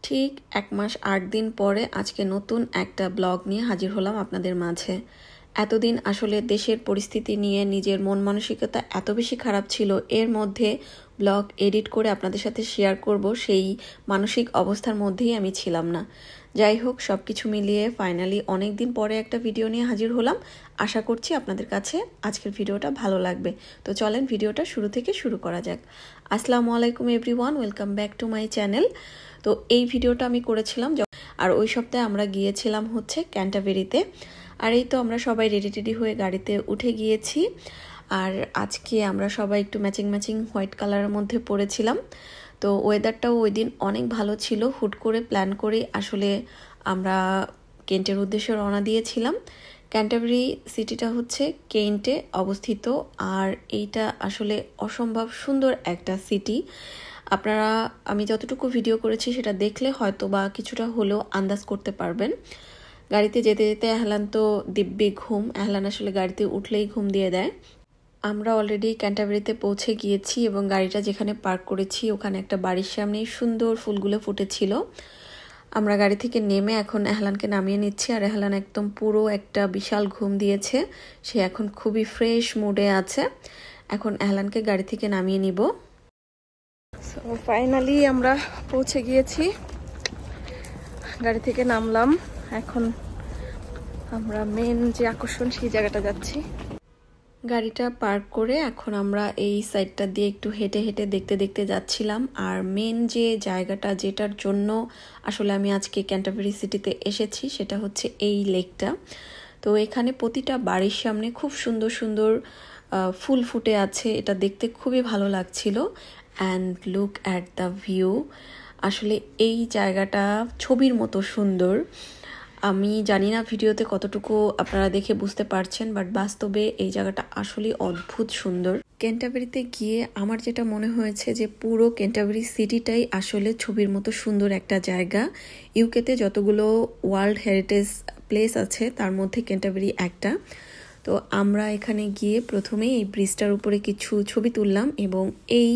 ঠিক 1 মাস 8 দিন পরে আজকে নতুন একটা ব্লগ নিয়ে হাজির হলাম আপনাদের মাঝে। এতদিন আসলে দেশের পরিস্থিতি নিয়ে নিজের মন মানসিকতা এত বেশি খারাপ ছিল, এর মধ্যে ব্লগ এডিট করে আপনাদের সাথে শেয়ার করব সেই মানসিক অবস্থার মধ্যেই আমি ছিলাম না। যাই হোক, সব কিছু মিলিয়ে ফাইনালি অনেক দিন পরে একটা ভিডিও নিয়ে হাজির হলাম। আশা করছি আপনাদের কাছে আজকের ভিডিওটা ভালো লাগবে। তো চলেন ভিডিওটা শুরু থেকে শুরু করা যাক। আসসালামু আলাইকুম everyone, welcome back to my channel. তো এই ভিডিওটা আমি করেছিলাম আর ওই সপ্তাহে আমরা গিয়েছিলাম হচ্ছে ক্যান্টারবেরিতে। আর এই তো আমরা সবাই রেডি হয়ে গাড়িতে উঠে গিয়েছি। আর আজকে আমরা সবাই একটু ম্যাচিং হোয়াইট কালারের মধ্যে পরেছিলাম। তো ওয়েদারটাও ওই দিন অনেক ভালো ছিল। হুট করে প্ল্যান করে আসলে আমরা কেন্টের উদ্দেশ্যে রওনা দিয়েছিলাম। ক্যান্টারবেরি সিটিটা হচ্ছে কেন্টে অবস্থিত, আর এইটা আসলে অসম্ভব সুন্দর একটা সিটি। আপনারা আমি যতটুকু ভিডিও করেছি সেটা দেখলে হয়তো বা কিছুটা হলেও আন্দাজ করতে পারবেন। গাড়িতে যেতে যেতে এহলান তো দিব্যি ঘুম, এহলান আসলে গাড়িতে উঠলেই ঘুম দিয়ে দেয়। আমরা অলরেডি ক্যান্টারবেরিতে পৌঁছে গিয়েছি এবং গাড়িটা যেখানে পার্ক করেছি ওখানে একটা বাড়ির সামনে সুন্দর ফুলগুলো ফুটেছিল। আমরা গাড়ি থেকে নেমে এখন এহলানকে নামিয়ে নিচ্ছি, আর এহলান একদম পুরো একটা বিশাল ঘুম দিয়েছে। সে এখন খুবই ফ্রেশ মুডে আছে। এখন এহলানকে গাড়ি থেকে নামিয়ে নিব। সো ফাইনালি আমরা পৌঁছে গিয়েছি, গাড়ি থেকে নামলাম। এখন আমরা মেন যে আকর্ষণ সেই জায়গাটা যাচ্ছি। গাড়িটা পার্ক করে এখন আমরা এই সাইডটা দিয়ে একটু হেঁটে দেখতে দেখতে যাচ্ছিলাম। আর মেন যে জায়গাটা যেটার জন্য আসলে আমি আজকে ক্যান্টারবেরি সিটিতে এসেছি সেটা হচ্ছে এই লেকটা। তো এখানে প্রতিটা বাড়ির সামনে খুব সুন্দর সুন্দর ফুল ফুটে আছে, এটা দেখতে খুবই ভালো লাগছিল। And look at the view, আসলে এই জায়গাটা ছবির মতো সুন্দর। আমি জানি না ভিডিওতে কতটুকু আপনারা দেখে বুঝতে পারছেন, বাট বাস্তবে এই জায়গাটা আসলে অদ্ভুত সুন্দর। ক্যান্টারবেরিতে গিয়ে আমার যেটা মনে হয়েছে যে পুরো ক্যান্টারবেরি সিটিটাই আসলে ছবির মতো সুন্দর একটা জায়গা। ইউকেতে যতগুলো ওয়ার্ল্ড হেরিটেজ প্লেস আছে তার মধ্যে ক্যান্টারবেরি একটা। তো আমরা এখানে গিয়ে প্রথমেই এই ব্রিজটার উপরে কিছু ছবি তুললাম এবং এই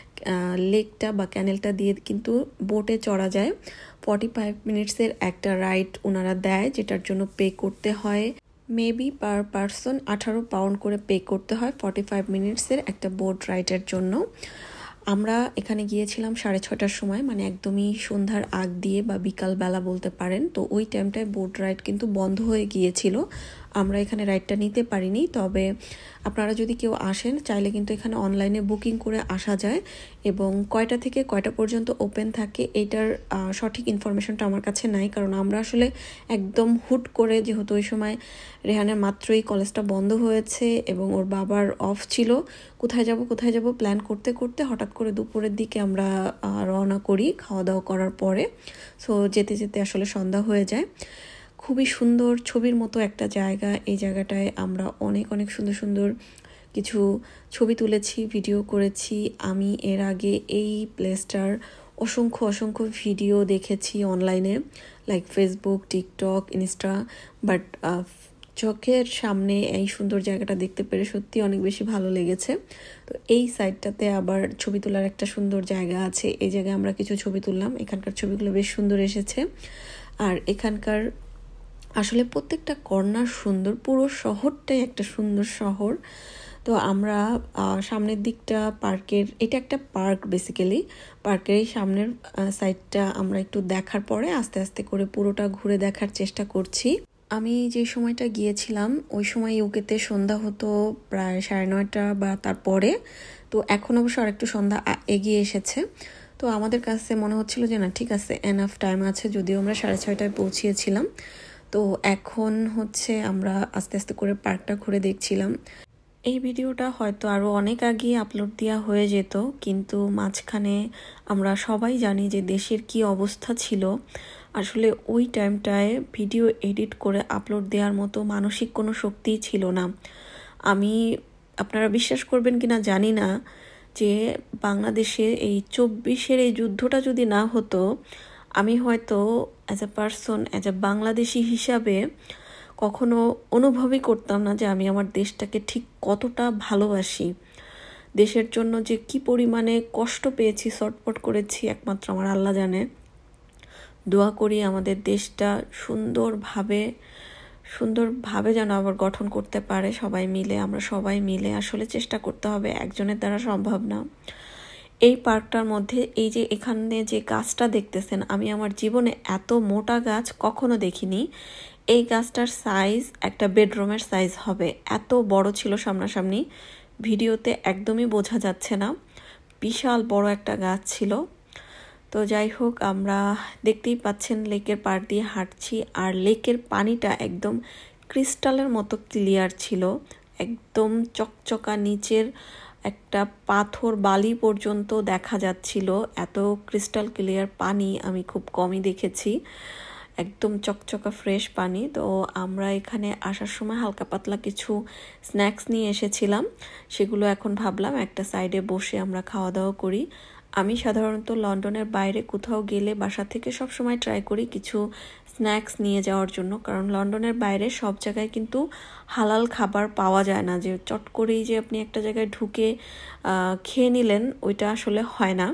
লেকটা বা ক্যানেলটা দিয়ে কিন্তু বোটে চড়া যায়। 45 মিনিটসের একটা রাইড ওনারা দেয়, যেটার জন্য পে করতে হয় মেবি পার পারসন 18 পাউন্ড করে পে করতে হয় 45 মিনিটসের একটা বোট রাইডের জন্য। আমরা এখানে গিয়েছিলাম 6:30টার সময়, মানে একদমই সন্ধ্যার আগ দিয়ে বা বিকাল বেলা বলতে পারেন। তো ওই টাইমটায় বোট রাইড কিন্তু বন্ধ হয়ে গিয়েছিল, আমরা এখানে রাইডটা নিতে পারিনি। তবে আপনারা যদি কেউ আসেন চাইলে কিন্তু এখানে অনলাইনে বুকিং করে আসা যায় এবং কয়টা থেকে কয়টা পর্যন্ত ওপেন থাকে এটার সঠিক ইনফরমেশনটা আমার কাছে নাই, কারণ আমরা আসলে একদম হুট করে, যেহেতু ওই সময় রেহানের মাত্রই কলেজটা বন্ধ হয়েছে এবং ওর বাবার অফ ছিল, কোথায় যাব প্ল্যান করতে করতে হঠাৎ করে দুপুরের দিকে আমরা রওনা করি খাওয়া দাওয়া করার পরে। সো যেতে যেতে আসলে সন্ধ্যা হয়ে যায়। খুবই সুন্দর ছবির মতো একটা জায়গা। এই জায়গাটায় আমরা অনেক সুন্দর সুন্দর কিছু ছবি তুলেছি, ভিডিও করেছি। আমি এর আগে এই প্লেসটার অসংখ্য ভিডিও দেখেছি অনলাইনে, like Facebook, TikTok, Insta, but চোখের সামনে এই সুন্দর জায়গাটা দেখতে পেরে সত্যি অনেক বেশি ভালো লেগেছে। তো এই সাইডটাতে আবার ছবি তোলার একটা সুন্দর জায়গা আছে, এই জায়গায় আমরা কিছু ছবি তুললাম। এখানকার ছবিগুলো বেশ সুন্দর এসেছে। আর এখানকার আসলে প্রত্যেকটা কর্নার সুন্দর, পুরো শহরটাই একটা সুন্দর শহর। তো আমরা সামনের দিকটা পার্কের, এটা একটা পার্ক বেসিক্যালি, পার্কের এই সামনের সাইডটা আমরা একটু দেখার পরে আস্তে আস্তে করে পুরোটা ঘুরে দেখার চেষ্টা করছি। আমি যে সময়টা গিয়েছিলাম ওই সময় ইউকেতে সন্ধ্যা হতো প্রায় 9:30 বা তারপরে। তো এখন অবশ্য আরেকটু সন্ধ্যা এগিয়ে এসেছে। তো আমাদের কাছে মনে হচ্ছিল যে না, ঠিক আছে, এনাফ টাইম আছে, যদিও আমরা 6:30টায় পৌঁছিয়েছিলাম। তো এখন হচ্ছে আমরা আস্তে আস্তে করে পার্কটা ঘুরে দেখছিলাম। এই ভিডিওটা হয়তো আরও অনেক আগে আপলোড দেওয়া হয়ে যেত, কিন্তু মাঝখানে আমরা সবাই জানি যে দেশের কি অবস্থা ছিল। আসলে ওই টাইমটায় ভিডিও এডিট করে আপলোড দেওয়ার মতো মানসিক কোনো শক্তিই ছিল না। আপনারা বিশ্বাস করবেন কিনা জানি না, যে বাংলাদেশে এই 24-এর এই যুদ্ধটা যদি না হতো, আমি হয়তো as a person, as a Bangladeshi হিসাবে কখনো অনুভবই করতাম না যে আমি আমার দেশটাকে ঠিক কতটা ভালোবাসি। দেশের জন্য যে কি পরিমাণে কষ্ট পেয়েছি, ছটফট করেছি, একমাত্র আমার আল্লাহ জানে। দোয়া করি আমাদের দেশটা সুন্দরভাবে যেন আবার গঠন করতে পারে সবাই মিলে। আমরা সবাই মিলে আসলে চেষ্টা করতে হবে, একজনের দ্বারা সম্ভব না। এই পার্কটার মধ্যে এই যে এখানে যে গাছটা দেখতেছেন, আমি আমার জীবনে এত মোটা গাছ কখনো দেখিনি। এই গাছটার সাইজ একটা বেডরুমের সাইজ হবে, এত বড় ছিল সামনাসামনি, ভিডিওতে একদমই বোঝা যাচ্ছে না। বিশাল বড় একটা গাছ ছিল। তো যাই হোক, আমরা দেখতেই পাচ্ছেন লেকের পাড় দিয়ে হাঁটছি, আর লেকের পানিটা একদম ক্রিস্টালের মতো ক্লিয়ার ছিল, একদম চকচকা, নিচের একটা পাথর বালি পর্যন্ত দেখা যাচ্ছিল। এত ক্রিস্টাল ক্লিয়ার পানি আমি খুব কমই দেখেছি, একদম চকচকা ফ্রেশ পানি। তো আমরা এখানে আসার সময় হালকা পাতলা কিছু স্ন্যাক্স নিয়ে এসেছিলাম, সেগুলো এখন ভাবলাম একটা সাইডে বসে আমরা খাওয়া দাওয়া করি। আমি সাধারণত লন্ডনের বাইরে কোথাও গেলে বাসা থেকে সবসময় ট্রাই করি কিছু স্ন্যাক্স নিয়ে যাওয়ার জন্য, কারণ লন্ডনের বাইরে সব জায়গায় কিন্তু হালাল খাবার পাওয়া যায় না, যে চট করেই যে আপনি একটা জায়গায় ঢুকে খেয়ে নিলেন, ওইটা আসলে হয় না।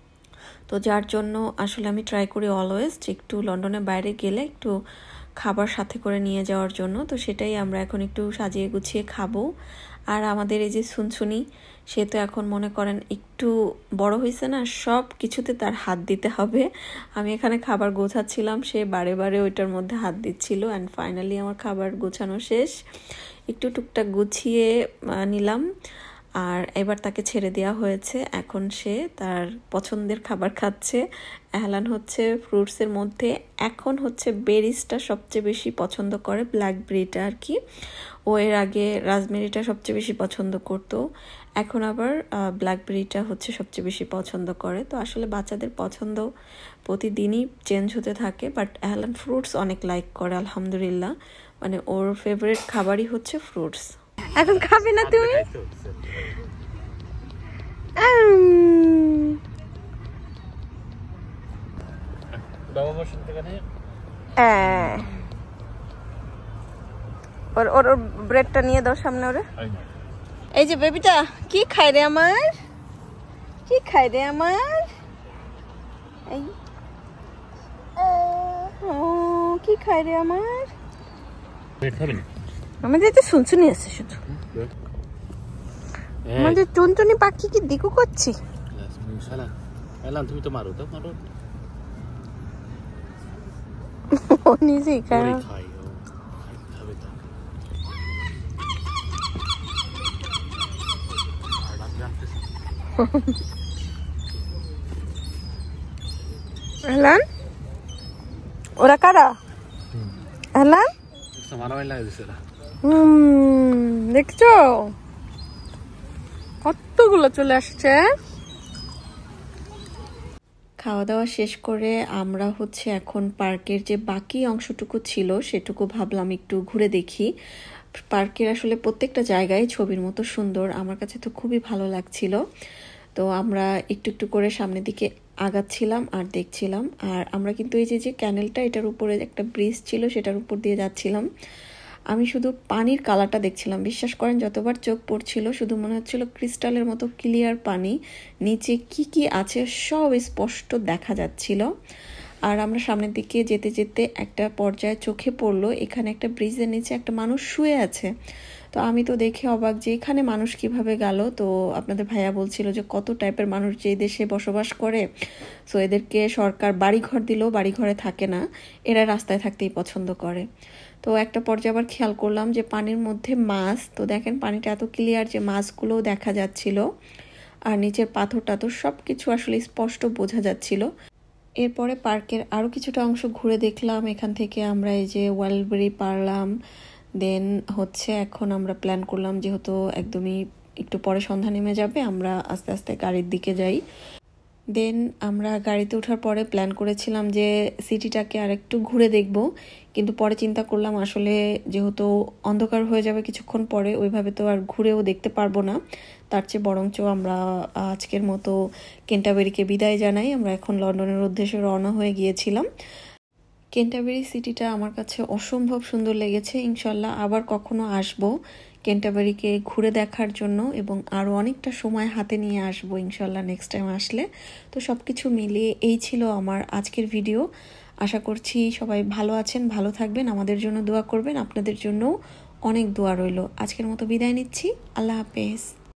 তো যার জন্য আসলে আমি ট্রাই করি অলওয়েজ যে একটু লন্ডনের বাইরে গেলে একটু খাবার সাথে করে নিয়ে যাওয়ার জন্য। তো সেটাই আমরা এখন একটু সাজিয়ে গুছিয়ে খাবো। আর আমাদের এই যে সুনসুনি, সে তো এখন মনে করেন একটু বড় হয়েছে না, সব কিছুতে তার হাত দিতে হবে। আমি এখানে খাবার গোছাচ্ছিলাম, সে বারে বারে ওইটার মধ্যে হাত দিচ্ছিল। অ্যান্ড ফাইনালি আমার খাবার গোছানো শেষ, একটু টুকটাক গুছিয়ে নিলাম, আর এবার তাকে ছেড়ে দেওয়া হয়েছে। এখন সে তার পছন্দের খাবার খাচ্ছে। এহলান হচ্ছে ফ্রুটসের মধ্যে এখন হচ্ছে বেরিজটা সবচেয়ে বেশি পছন্দ করে, ব্ল্যাকবেরিটা আর কি। ও এর আগে রাজবেরিটা সবচেয়ে বেশি পছন্দ করতো, এখন আবার ব্ল্যাকবেরিটা হচ্ছে সবচেয়ে বেশি পছন্দ করে। তো আসলে বাচ্চাদের পছন্দ প্রতিদিনই চেঞ্জ হতে থাকে, বাট এহলান ফ্রুটস অনেক লাইক করে আলহামদুলিল্লাহ, মানে ওর ফেভারিট খাবারই হচ্ছে ফ্রুটস। এখন খাবে না তুমি? ওর ব্রেডটা নিয়ে দাও সামনে ওরে। এই যে বেবিটা কি খায় রে আমার, কি খায় রে আমার, এই কি খায় রে আমার। আমাদের তো শুনশুনি আছে শুধু, আমাদের টুনটুনি পাখি কি দিকু করছি। তুমি তো মারো, তো মারো ও নিজেই খায়। এহলান ওরা কারা? এহলান দেখছো কতগুলো চলে আসছে। খাওয়া দাওয়া শেষ করে আমরা হচ্ছে এখন পার্কের যে বাকি অংশটুকু ছিল সেটুকু ভাবলাম একটু ঘুরে দেখি। পার্কের আসলে প্রত্যেকটা জায়গায় ছবির মতো সুন্দর, আমার কাছে তো খুবই ভালো লাগছিল। তো আমরা একটু একটু করে সামনের দিকে আগাচ্ছিলাম আর দেখছিলাম। আর আমরা কিন্তু এই যে ক্যানেলটা, এটার উপরে একটা ব্রিজ ছিল, সেটার উপর দিয়ে যাচ্ছিলাম। আমি শুধু পানির কালারটা দেখছিলাম, বিশ্বাস করেন যতবার চোখ পড়ছিল শুধু মনে হচ্ছিল ক্রিস্টালের মতো ক্লিয়ার পানি, নিচে কি কি আছে সব স্পষ্ট দেখা যাচ্ছিল। আর আমরা সামনের দিকে যেতে যেতে একটা পর্যায়ে চোখে পড়লো এখানে একটা ব্রিজের নিচে একটা মানুষ শুয়ে আছে। তো আমি তো দেখে অবাক যে এখানে মানুষ কিভাবে গেল। তো আপনাদের ভাইয়া বলছিল যে কত টাইপের মানুষ যে দেশে বসবাস করে, সো এদেরকে সরকার বাড়িঘর দিলেও বাড়িঘরে থাকে না, এরা রাস্তায় থাকতেই পছন্দ করে। তো একটা পর্যায়ে আবার খেয়াল করলাম যে পানির মধ্যে মাছ, তো দেখেন পানিটা এত ক্লিয়ার যে মাছগুলোও দেখা যাচ্ছিল, আর নিচের পাথর টাথর সব কিছু আসলে স্পষ্ট বোঝা যাচ্ছিল। এরপরে পার্কের আরও কিছুটা অংশ ঘুরে দেখলাম, এখান থেকে আমরা এই যে ওয়াইল্ডবেরি পারলাম। দেন হচ্ছে এখন আমরা প্ল্যান করলাম যেহেতু একদমই একটু পরে সন্ধ্যা নেমে যাবে, আমরা আস্তে আস্তে গাড়ির দিকে যাই। দেন আমরা গাড়িতে ওঠার পরে প্ল্যান করেছিলাম যে সিটিটাকে আর একটু ঘুরে দেখব, কিন্তু পরে চিন্তা করলাম আসলে যেহেতু অন্ধকার হয়ে যাবে কিছুক্ষণ পরে, ওইভাবে তো আর ঘুরেও দেখতে পারবো না, তার চেয়ে বরঞ্চ আমরা আজকের মতো ক্যান্টারবারিকে বিদায় জানাই। আমরা এখন লন্ডনের উদ্দেশ্যে রওনা হয়ে গিয়েছিলাম। ক্যান্টারবারি সিটিটা আমার কাছে অসম্ভব সুন্দর লেগেছে, ইনশাল্লাহ আবার কখনো আসবো ক্যান্টারবারিকে ঘুরে দেখার জন্য, এবং আরও অনেকটা সময় হাতে নিয়ে আসবো ইনশাল্লাহ নেক্সট টাইম আসলে। তো সব কিছু মিলিয়ে এই ছিল আমার আজকের ভিডিও। আশা করছি সবাই ভালো আছেন, ভালো থাকবেন, আমাদের জন্য দোয়া করবেন। আপনাদের জন্য অনেক দোয়া রইল। আজকের মতো বিদায় নিচ্ছি। আল্লাহ হাফেজ।